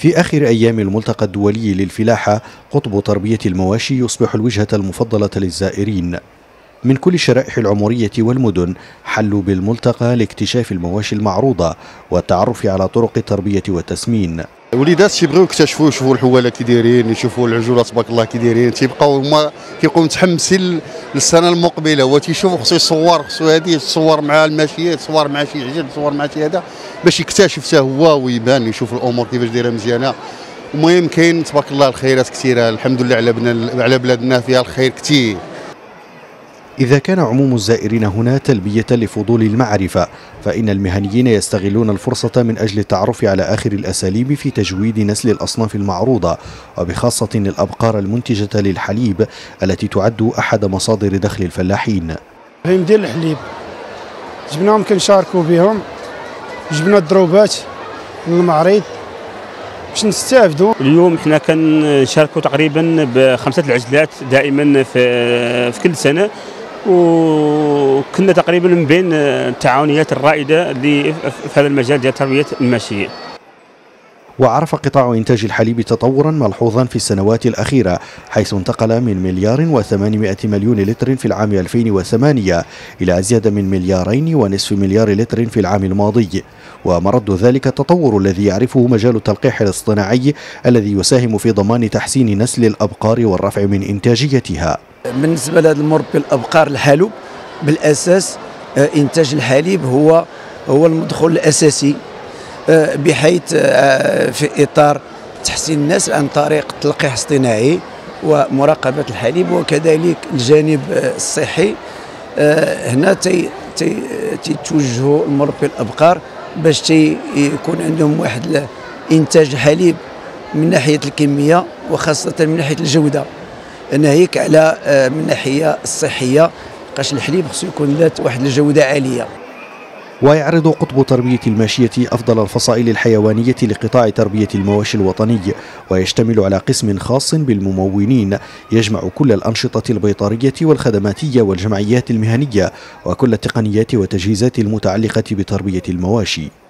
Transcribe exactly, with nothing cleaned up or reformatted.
في آخر أيام الملتقى الدولي للفلاحة، قطب تربية المواشي يصبح الوجهة المفضلة للزائرين من كل الشرائح العمرية والمدن. حلوا بالملتقى لاكتشاف المواشي المعروضة والتعرف على طرق التربية والتسمين. الوليدات تيبغيو يكتشفوا يشوفوا الحواله كي دايرين، يشوفوا العجولات تبارك الله كي دايرين، تيبقاو هما كيبقاو متحمسين للسنه المقبله. هو تيشوف خصو يصور، خصو هذه يتصور مع الماشيات، يتصور مع شي عجل، يتصور مع شي هذا باش يكتشف حتى هو ويبان، يشوف الامور كيفاش دايره مزيانه. المهم كاين تبارك الله الخيرات كثيره الحمد لله على بنا على بلادنا، فيها الخير كثير. إذا كان عموم الزائرين هنا تلبية لفضول المعرفة، فإن المهنيين يستغلون الفرصة من أجل التعرف على آخر الأساليب في تجويد نسل الأصناف المعروضة، وبخاصة الأبقار المنتجة للحليب التي تعد أحد مصادر دخل الفلاحين. الفهم ديال الحليب جبناهم كنشاركوا بهم، جبنا الضروبات من المعرض باش نستافدوا. اليوم حنا كنشاركوا تقريبا بخمسة العجلات دائما في, في كل سنة، وكنا تقريبا من بين التعاونيات الرائدة اللي في هذا المجال ديال تربية الماشية. وعرف قطاع إنتاج الحليب تطورا ملحوظا في السنوات الأخيرة، حيث انتقل من مليار وثمانمائة مليون لتر في العام ألفين وثمانية إلى أزيد من مليارين ونصف مليار لتر في العام الماضي، ومرد ذلك التطور الذي يعرفه مجال التلقيح الاصطناعي الذي يساهم في ضمان تحسين نسل الأبقار والرفع من إنتاجيتها. بالنسبة لهذا المربي الأبقار الحلوب بالأساس إنتاج الحليب هو هو المدخل الأساسي، بحيث في إطار تحسين النسل عن طريق التلقيح الاصطناعي ومراقبة الحليب، وكذلك الجانب الصحي. هنا تيتوجهوا المربي الأبقار باش يكون عندهم واحد إنتاج حليب من ناحية الكمية وخاصة من ناحية الجودة، ناهيك على من الناحية الصحية، بقاش الحليب خصو يكون ذات واحد الجودة عالية. ويعرض قطب تربية الماشية أفضل الفصائل الحيوانية لقطاع تربية المواشي الوطني، ويشتمل على قسم خاص بالممونين يجمع كل الأنشطة البيطرية والخدماتية والجمعيات المهنية وكل التقنيات والتجهيزات المتعلقة بتربية المواشي.